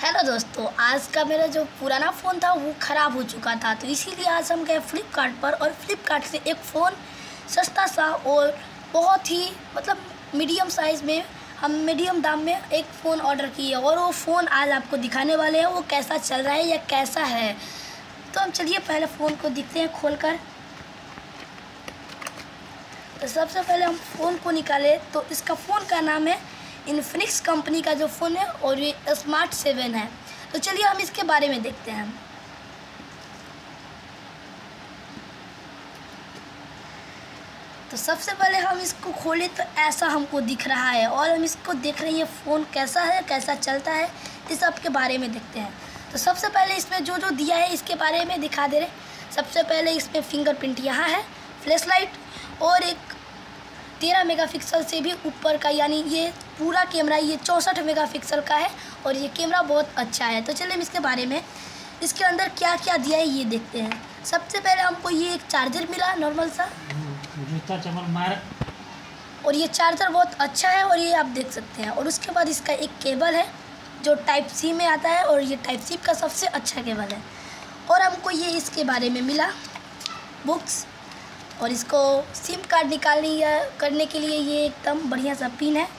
Hello दोस्तों, आज का मेरा जो पुराना फ़ोन था वो ख़राब हो चुका था, तो इसीलिए आज हम गए फ्लिपकार्ट पर और फ्लिपकार्ट से एक फ़ोन सस्ता सा और बहुत ही मीडियम साइज़ में हम मीडियम दाम में एक फ़ोन ऑर्डर किए और वो फ़ोन आज आपको दिखाने वाले हैं वो कैसा चल रहा है या कैसा है। तो हम चलिए पहले फ़ोन को देखते हैं खोल कर। तो सबसे पहले हम फ़ोन को निकाले तो इसका फ़ोन का नाम है इन्फिनिक्स कंपनी का जो फ़ोन है और ये स्मार्ट 7 है। तो चलिए हम इसके बारे में देखते हैं। तो सबसे पहले हम इसको खोले तो ऐसा हमको दिख रहा है और हम इसको देख रहे हैं फ़ोन कैसा है, कैसा चलता है, इस सब के बारे में देखते हैं। तो सबसे पहले इसमें जो दिया है इसके बारे में दिखा दे रहे। सबसे पहले इसमें फिंगरप्रिंट यहाँ है, फ्लैश लाइट और एक 13 मेगापिक्सल से भी ऊपर का, यानी ये पूरा कैमरा ये 64 मेगापिक्सल का है और ये कैमरा बहुत अच्छा है। तो चलिए हम इसके बारे में इसके अंदर क्या क्या दिया है ये देखते हैं। सबसे पहले हमको ये एक चार्जर मिला नॉर्मल सा, और ये चार्जर बहुत अच्छा है और ये आप देख सकते हैं। और उसके बाद इसका एक केबल है जो टाइप सी में आता है और ये टाइप सी का सबसे अच्छा केबल है। और हमको ये इसके बारे में मिला बुक्स, और इसको सिम कार्ड निकालनी या करने के लिए ये एकदम बढ़िया सा पिन है।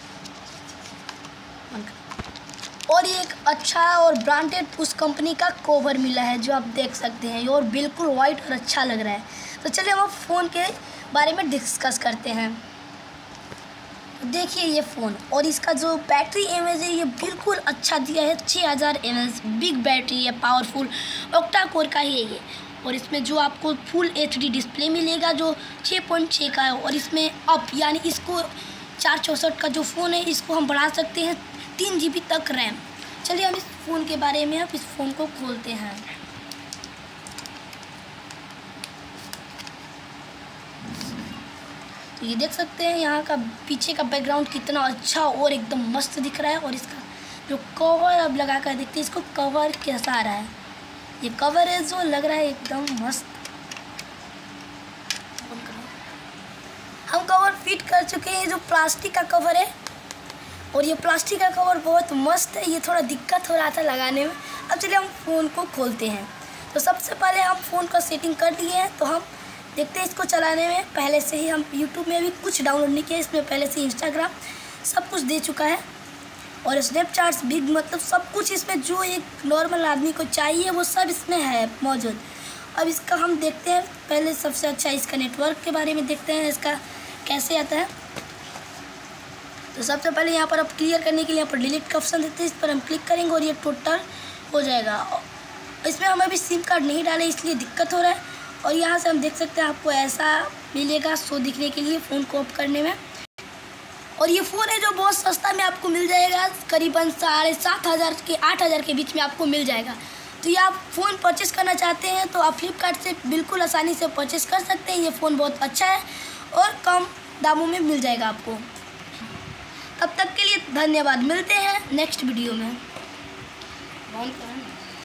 और ये एक अच्छा और ब्रांडेड उस कंपनी का कवर मिला है जो आप देख सकते हैं और बिल्कुल वाइट और अच्छा लग रहा है। तो चलिए हम फ़ोन के बारे में डिस्कस करते हैं। देखिए ये फ़ोन और इसका जो बैटरी एमएच है ये बिल्कुल अच्छा दिया है, 6000 mAh बिग बैटरी है, पावरफुल ऑक्टा कोर का ही है ये। और इसमें जो आपको फुल HD डिस्प्ले मिलेगा जो 6.6 का है। और इसमें अप यानी इसको 464 का जो फ़ोन है इसको हम बढ़ा सकते हैं 3 GB तक रैम। चलिए हम इस फ़ोन के बारे में अब इस फ़ोन को खोलते हैं। तो ये देख सकते हैं यहाँ का पीछे का बैकग्राउंड कितना अच्छा और एकदम मस्त दिख रहा है। और इसका जो कवर अब लगा कर देखते हैं इसको कवर कैसा आ रहा है। ये कवर है जो लग रहा है एकदम मस्त। हम कवर फिट कर चुके हैं, जो प्लास्टिक का कवर है और ये प्लास्टिक का कवर बहुत मस्त है। ये थोड़ा दिक्कत हो रहा था लगाने में। अब चलिए हम फ़ोन को खोलते हैं। तो सबसे पहले हम फ़ोन का सेटिंग कर दिए हैं, तो हम देखते हैं इसको चलाने में। पहले से ही हम यूट्यूब में भी कुछ डाउनलोड नहीं किया, इसमें पहले से इंस्टाग्राम सब कुछ दे चुका है और स्नैपचैट्स बिग सब कुछ इसमें जो एक नॉर्मल आदमी को चाहिए वो सब इसमें है मौजूद। अब इसका हम देखते हैं। पहले सबसे अच्छा इसका नेटवर्क के बारे में देखते हैं, इसका कैसे आता है। तो सबसे पहले यहाँ पर अब क्लियर करने के लिए यहाँ पर डिलीट का ऑप्शन देते हैं, इस पर हम क्लिक करेंगे और ये टोटल हो जाएगा। इसमें हम अभी सिम कार्ड नहीं डाले इसलिए दिक्कत हो रहा है। और यहाँ से हम देख सकते हैं आपको ऐसा मिलेगा शो दिखने के लिए फ़ोन को ऑफ करने में। और ये फ़ोन है जो बहुत सस्ता में आपको मिल जाएगा, करीबन 7500 के 8000 के बीच में आपको मिल जाएगा। तो ये आप फ़ोन परचेस करना चाहते हैं तो आप फ्लिपकार्ट से बिल्कुल आसानी से परचेस कर सकते हैं। ये फ़ोन बहुत अच्छा है और कम दामों में मिल जाएगा आपको। तब तक के लिए धन्यवाद, मिलते हैं नेक्स्ट वीडियो में।